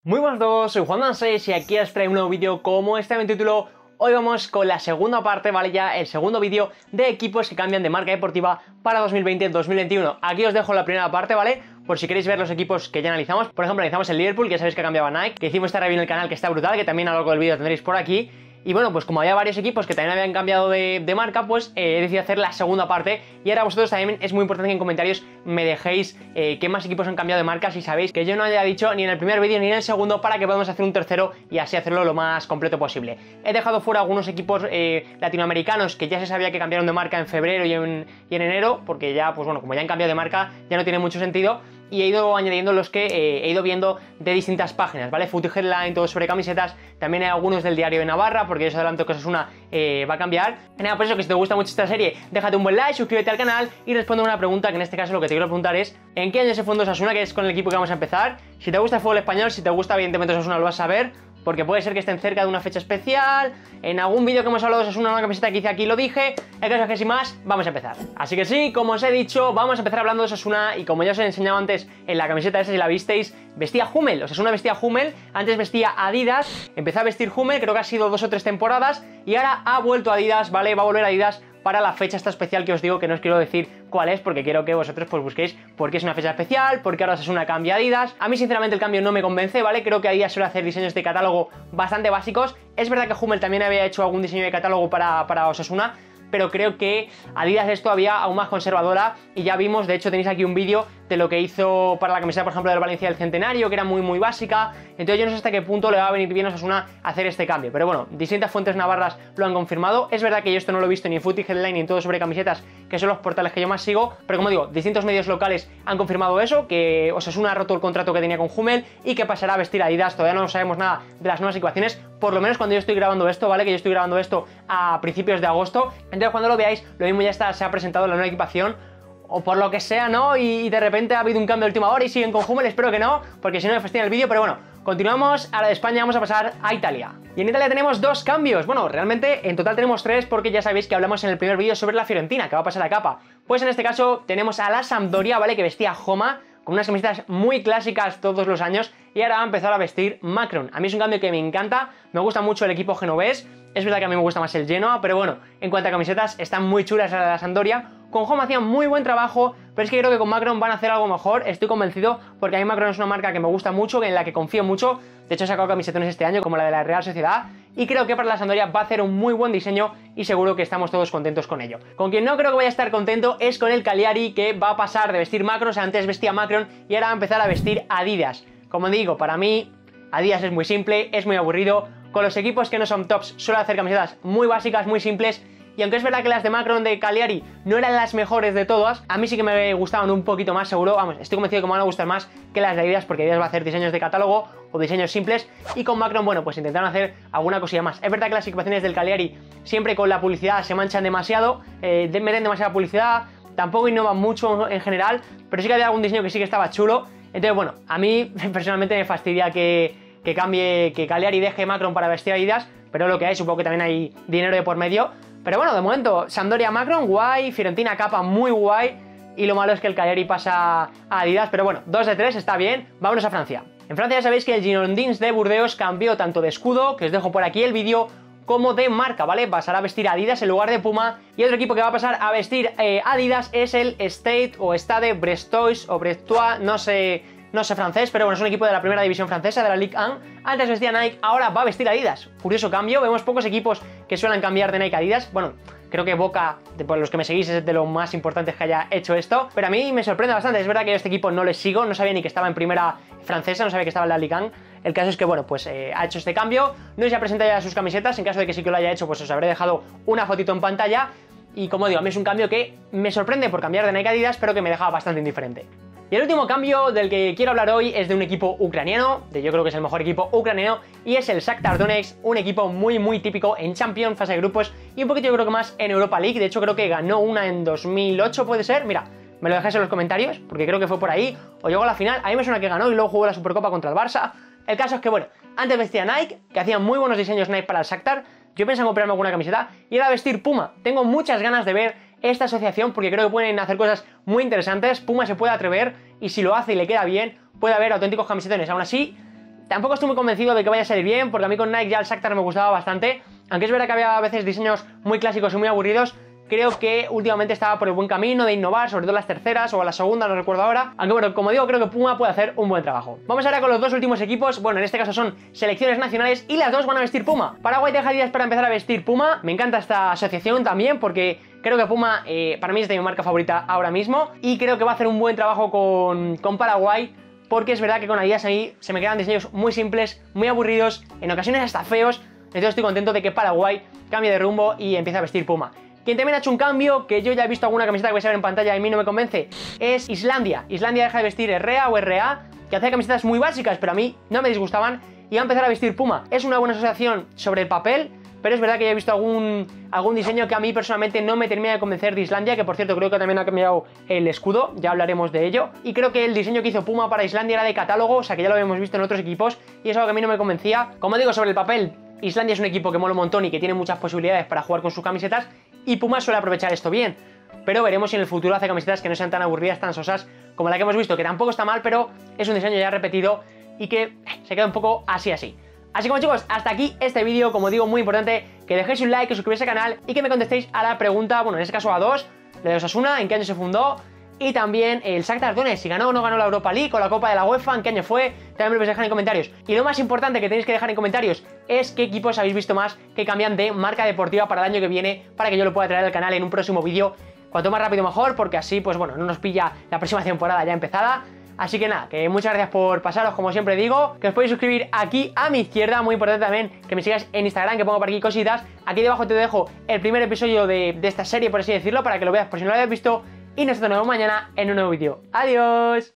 Muy buenas a todos, soy Juan6 y aquí os traigo un nuevo vídeo como este en título. Hoy vamos con la segunda parte, ¿vale? Ya el segundo vídeo de equipos que cambian de marca deportiva para 2020-2021. Aquí os dejo la primera parte, ¿vale? Por si queréis ver los equipos que ya analizamos. Por ejemplo, analizamos el Liverpool, que sabéis que cambiaba Nike, que hicimos esta review en el canal que está brutal, que también a lo largo del vídeo tendréis por aquí. Y bueno, pues como había varios equipos que también habían cambiado de marca, pues he decidido hacer la segunda parte. Y ahora vosotros también es muy importante que en comentarios me dejéis qué más equipos han cambiado de marca, si sabéis que yo no haya dicho ni en el primer vídeo ni en el segundo, para que podamos hacer un tercero y así hacerlo lo más completo posible. He dejado fuera algunos equipos latinoamericanos que ya se sabía que cambiaron de marca en febrero y en enero, porque ya, pues bueno, como ya han cambiado de marca, ya no tiene mucho sentido. Y he ido añadiendo los que he ido viendo de distintas páginas, ¿vale? Footy Headline, todo sobre camisetas. También hay algunos del Diario de Navarra, porque yo os adelanto que Osasuna va a cambiar. Y nada, por eso que si te gusta mucho esta serie, déjate un buen like, suscríbete al canal y responde una pregunta, que en este caso lo que te quiero preguntar es ¿en qué año se fundó Osasuna? Que es con el equipo que vamos a empezar. Si te gusta el fútbol español, si te gusta evidentemente Osasuna, lo vas a ver, porque puede ser que estén cerca de una fecha especial. En algún vídeo que hemos hablado de Osasuna, una camiseta que hice aquí lo dije. El caso es que sin más, vamos a empezar. Así que sí, como os he dicho, vamos a empezar hablando de Osasuna. Y como ya os he enseñado antes en la camiseta esa, si la visteis, vestía Hummel. Osasuna vestía Hummel, antes vestía Adidas, empezó a vestir Hummel, creo que ha sido 2 o 3 temporadas. Y ahora ha vuelto Adidas, ¿vale? Va a volver Adidas para la fecha esta especial que os digo, que no os quiero decir cuál es, porque quiero que vosotros pues busquéis por qué es una fecha especial, porque ahora Osasuna cambia Adidas. A mí sinceramente el cambio no me convence, ¿vale? Creo que Adidas suele hacer diseños de catálogo bastante básicos. Es verdad que Hummel también había hecho algún diseño de catálogo para Osasuna, pero creo que Adidas es todavía aún más conservadora y ya vimos, de hecho tenéis aquí un vídeo de lo que hizo para la camiseta, por ejemplo, del Valencia del Centenario, que era muy básica. Entonces yo no sé hasta qué punto le va a venir bien a Osasuna hacer este cambio, pero bueno, distintas fuentes navarras lo han confirmado. Es verdad que yo esto no lo he visto ni en Footy Headline ni en todo sobre camisetas, que son los portales que yo más sigo, pero como digo, distintos medios locales han confirmado eso, que Osasuna ha roto el contrato que tenía con Hummel y que pasará a vestir a Adidas. Todavía no sabemos nada de las nuevas ecuaciones, por lo menos cuando yo estoy grabando esto, ¿vale? Que yo estoy grabando esto a principios de agosto. Entonces cuando lo veáis, lo mismo ya está, se ha presentado la nueva equipación, o por lo que sea, ¿no? Y de repente ha habido un cambio de última hora y siguen con Hummel, espero que no, porque si no me fastidia el vídeo. Pero bueno, continuamos. A la de España vamos a pasar a Italia. Y en Italia tenemos 2 cambios. Bueno, realmente en total tenemos 3, porque ya sabéis que hablamos en el primer vídeo sobre la Fiorentina, que va a pasar a capa. Pues en este caso tenemos a la Sampdoria, ¿vale? Que vestía Joma, con unas camisetas muy clásicas todos los años, y ahora va a empezar a vestir Macron. A mí es un cambio que me encanta, me gusta mucho el equipo genovés. Es verdad que a mí me gusta más el Genoa, pero bueno, en cuanto a camisetas están muy chulas las de la Sampdoria. Con Joma hacían muy buen trabajo, pero es que creo que con Macron van a hacer algo mejor, estoy convencido, porque a mí Macron es una marca que me gusta mucho, en la que confío mucho. De hecho he sacado camisetones este año, como la de la Real Sociedad, y creo que para la Sampdoria va a hacer un muy buen diseño y seguro que estamos todos contentos con ello. Con quien no creo que vaya a estar contento es con el Cagliari, que va a pasar de vestir Macron, o sea, antes vestía Macron y ahora va a empezar a vestir Adidas. Como digo, para mí Adidas es muy simple, es muy aburrido. Con los equipos que no son tops suele hacer camisetas muy básicas, muy simples. Y aunque es verdad que las de Macron de Cagliari no eran las mejores de todas, a mí sí que me gustaban un poquito más, seguro. Vamos, estoy convencido que me van a gustar más que las de Adidas, porque Adidas va a hacer diseños de catálogo o diseños simples, y con Macron, bueno, pues intentaron hacer alguna cosilla más. Es verdad que las equipaciones del Cagliari siempre con la publicidad se manchan demasiado, meten demasiada publicidad, tampoco innovan mucho en general, pero sí que había algún diseño que sí que estaba chulo. Entonces, bueno, a mí personalmente me fastidia que cambie, que Cagliari deje Macron para vestir Adidas, pero lo que hay, supongo que también hay dinero de por medio. Pero bueno, de momento, Sampdoria Macron, guay, Fiorentina capa, muy guay, y lo malo es que el Cagliari pasa a Adidas, pero bueno, 2 de 3, está bien. Vámonos a Francia. En Francia ya sabéis que el Girondins de Burdeos cambió tanto de escudo, que os dejo por aquí el vídeo, como de marca, ¿vale? Pasará a vestir Adidas en lugar de Puma, y otro equipo que va a pasar a vestir Adidas es el Stade Brestois o Brestois, no sé francés, pero bueno, es un equipo de la primera división francesa, de la Ligue 1. Antes vestía Nike, ahora va a vestir Adidas. Curioso cambio, vemos pocos equipos que suelen cambiar de Nike a Adidas. Bueno, creo que Boca, por los que me seguís, es de lo más importante que haya hecho esto, pero a mí me sorprende bastante. Es verdad que yo este equipo no le sigo, no sabía ni que estaba en primera francesa, no sabía que estaba en la Ligue 1. El caso es que, bueno, pues ha hecho este cambio, no se ha presentado ya sus camisetas. En caso de que sí que lo haya hecho, pues os habré dejado una fotito en pantalla. Y como digo, a mí es un cambio que me sorprende por cambiar de Nike a Adidas, pero que me deja bastante indiferente. Y el último cambio del que quiero hablar hoy es de un equipo ucraniano, yo creo que es el mejor equipo ucraniano, y es el Shakhtar Donetsk, un equipo muy típico en Champions, fase de grupos, y un poquito yo creo que más en Europa League. De hecho creo que ganó una en 2008, puede ser, mira, me lo dejáis en los comentarios, porque creo que fue por ahí, o llegó a la final. A mí me suena que ganó y luego jugó la Supercopa contra el Barça. El caso es que, bueno, antes vestía Nike, que hacían muy buenos diseños Nike para el Shakhtar. Yo pensaba en comprarme alguna camiseta, y ahora vestir Puma. Tengo muchas ganas de ver esta asociación, porque creo que pueden hacer cosas muy interesantes. Puma se puede atrever, y si lo hace y le queda bien, puede haber auténticos camisetones. Aún así, tampoco estoy muy convencido de que vaya a salir bien, porque a mí con Nike ya el Shakhtar me gustaba bastante, aunque es verdad que había a veces diseños muy clásicos y muy aburridos. Creo que últimamente estaba por el buen camino de innovar, sobre todo las terceras o las segundas, no recuerdo ahora. Aunque bueno, como digo, creo que Puma puede hacer un buen trabajo. Vamos ahora con los dos últimos equipos. Bueno, en este caso son selecciones nacionales y las dos van a vestir Puma. Paraguay deja días para empezar a vestir Puma. Me encanta esta asociación también porque creo que Puma para mí es de mi marca favorita ahora mismo. Y creo que va a hacer un buen trabajo con Paraguay. Porque es verdad que con Adidas ahí se me quedan diseños muy simples, muy aburridos, en ocasiones hasta feos. Entonces estoy contento de que Paraguay cambie de rumbo y empiece a vestir Puma. Quien también ha hecho un cambio, que yo ya he visto alguna camiseta que vais a ver en pantalla y a mí no me convence, es Islandia. Islandia deja de vestir RA o RA, que hacía camisetas muy básicas, pero a mí no me disgustaban, y va a empezar a vestir Puma. Es una buena asociación sobre el papel, pero es verdad que ya he visto algún diseño que a mí personalmente no me termina de convencer de Islandia, que por cierto creo que también ha cambiado el escudo, ya hablaremos de ello. Y creo que el diseño que hizo Puma para Islandia era de catálogo, o sea que ya lo habíamos visto en otros equipos, y es algo que a mí no me convencía. Como digo, sobre el papel, Islandia es un equipo que mola un montón y que tiene muchas posibilidades para jugar con sus camisetas, y Puma suele aprovechar esto bien. Pero veremos si en el futuro hace camisetas que no sean tan aburridas, tan sosas como la que hemos visto, que tampoco está mal, pero es un diseño ya repetido y que se queda un poco así. Así que bueno, chicos, hasta aquí este vídeo. Como digo, muy importante que dejéis un like, que suscribáis al canal y que me contestéis a la pregunta, bueno, en este caso a dos, de Osasuna, en qué año se fundó, y también el Shakhtar Donetsk, si ganó o no ganó la Europa League o la Copa de la UEFA, en qué año fue, también me lo podéis dejar en comentarios. Y lo más importante que tenéis que dejar en comentarios es qué equipos habéis visto más que cambian de marca deportiva para el año que viene, para que yo lo pueda traer al canal en un próximo vídeo. Cuanto más rápido mejor, porque así, pues bueno, no nos pilla la próxima temporada ya empezada. Así que nada, que muchas gracias por pasaros, como siempre digo, que os podéis suscribir aquí a mi izquierda, muy importante también que me sigáis en Instagram, que pongo por aquí cositas. Aquí debajo te dejo el primer episodio de esta serie, por así decirlo, para que lo veas por si no lo habéis visto. Y nosotros nos vemos mañana en un nuevo vídeo. ¡Adiós!